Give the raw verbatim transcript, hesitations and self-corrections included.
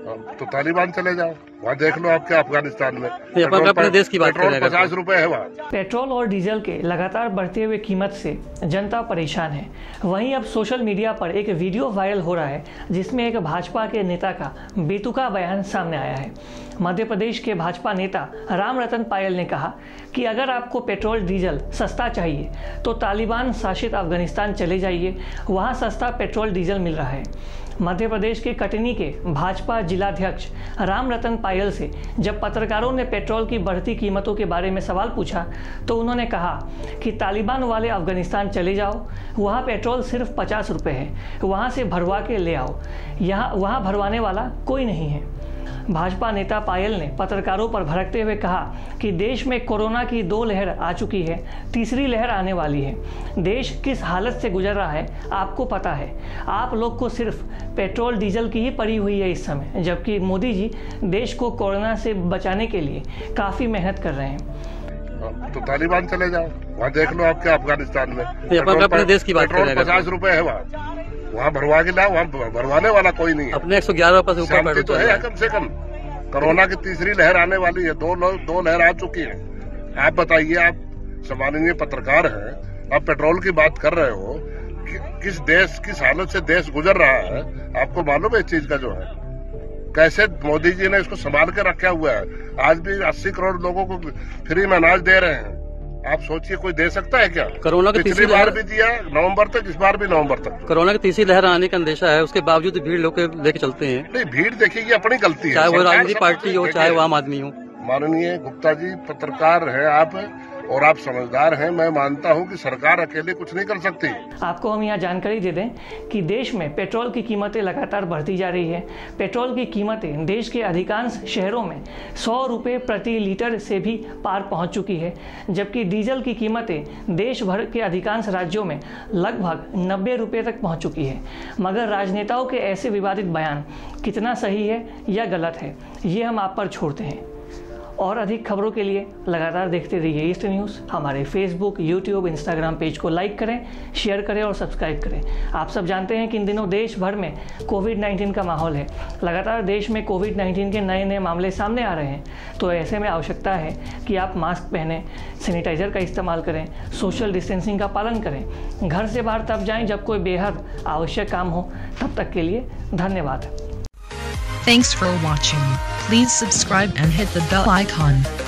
तो तालिबान चले जाओ, वहाँ देख लो आप क्या अफगानिस्तान में अपने देश की बात कर रहे हैं। पचास रुपए है वहाँ। पेट्रोल और डीजल के लगातार बढ़ते हुए कीमत से जनता परेशान है। वहीं अब सोशल मीडिया पर एक वीडियो वायरल हो रहा है जिसमें एक भाजपा के नेता का बेतुका बयान सामने आया है। मध्य प्रदेश के भाजपा नेता राम रतन पायल ने कहा कि अगर आपको पेट्रोल डीजल सस्ता चाहिए तो तालिबान शासित अफगानिस्तान चले जाइए, वहाँ सस्ता पेट्रोल डीजल मिल रहा है। मध्य प्रदेश के कटनी के भाजपा जिलाध्यक्ष राम रतन पायल से जब पत्रकारों ने पेट्रोल की बढ़ती कीमतों के बारे में सवाल पूछा तो उन्होंने कहा कि तालिबान वाले अफगानिस्तान चले जाओ, वहाँ पेट्रोल सिर्फ पचास रुपये है, वहाँ से भरवा के ले आओ, यहाँ वहाँ भरवाने वाला कोई नहीं है। भाजपा नेता पायल ने पत्रकारों पर भड़कते हुए कहा कि देश में कोरोना की दो लहर आ चुकी है, तीसरी लहर आने वाली है। देश किस हालत से गुजर रहा है आपको पता है। आप लोग को सिर्फ पेट्रोल डीजल की ही पड़ी हुई है इस समय, जबकि मोदी जी देश को कोरोना से बचाने के लिए काफ़ी मेहनत कर रहे हैं। तो तालिबान चले जाओ, वहाँ देख लो आप क्या अफगानिस्तान में अपने देश की बात कर रहे हैं। पचास रुपए है वहाँ, वहाँ भरवा के लाओ, वहाँ भरवाने वाला कोई नहीं है। अपने एक सौ ग्यारह रुपए से ऊपर शांति तो है कम से कम। कोरोना की तीसरी लहर आने वाली है, दो दो लहर आ चुकी है। आप बताइए, आप सम्माननीय पत्रकार हैं, आप पेट्रोल की बात कर रहे हो कि, किस देश किस हालत से देश गुजर रहा है आपको मालूम है इस चीज का जो है, कैसे मोदी जी ने इसको संभाल के रखा हुआ है। आज भी अस्सी करोड़ लोगों को फ्री में अनाज दे रहे हैं। आप सोचिए कोई दे सकता है क्या? कोरोना की तीसरी बार भी दिया नवंबर तक, इस बार भी नवंबर तक। कोरोना की तीसरी लहर आने का अंदेशा है, उसके बावजूद भीड़ लोग लेके चलते हैं। नहीं, भीड़ देखिए ये अपनी गलती है, चाहे वो राजनीतिक पार्टी हो चाहे वो आम आदमी हो। माननीय गुप्ता जी पत्रकार हैं आप और आप समझदार हैं। मैं मानता हूं कि सरकार अकेले कुछ नहीं कर सकती। आपको हम यहाँ जानकारी दे दें कि देश में पेट्रोल की कीमतें लगातार बढ़ती जा रही है। पेट्रोल की कीमतें देश के अधिकांश शहरों में सौ रुपये प्रति लीटर से भी पार पहुँच चुकी है, जबकि डीजल की कीमतें देश भर के अधिकांश राज्यों में लगभग नब्बे रुपये तक पहुँच चुकी है। मगर राजनेताओं के ऐसे विवादित बयान कितना सही है या गलत है, ये हम आप पर छोड़ते हैं। और अधिक खबरों के लिए लगातार देखते रहिए ईस्ट न्यूज़। हमारे फेसबुक, यूट्यूब, इंस्टाग्राम पेज को लाइक करें, शेयर करें और सब्सक्राइब करें। आप सब जानते हैं कि इन दिनों देश भर में कोविड नाइन्टीन का माहौल है। लगातार देश में कोविड नाइन्टीन के नए नए मामले सामने आ रहे हैं, तो ऐसे में आवश्यकता है कि आप मास्क पहनें, सैनिटाइज़र का इस्तेमाल करें, सोशल डिस्टेंसिंग का पालन करें। घर से बाहर तब जाएँ जब कोई बेहद आवश्यक काम हो। तब तक के लिए धन्यवाद। Thanks for watching. Please subscribe and hit the bell icon.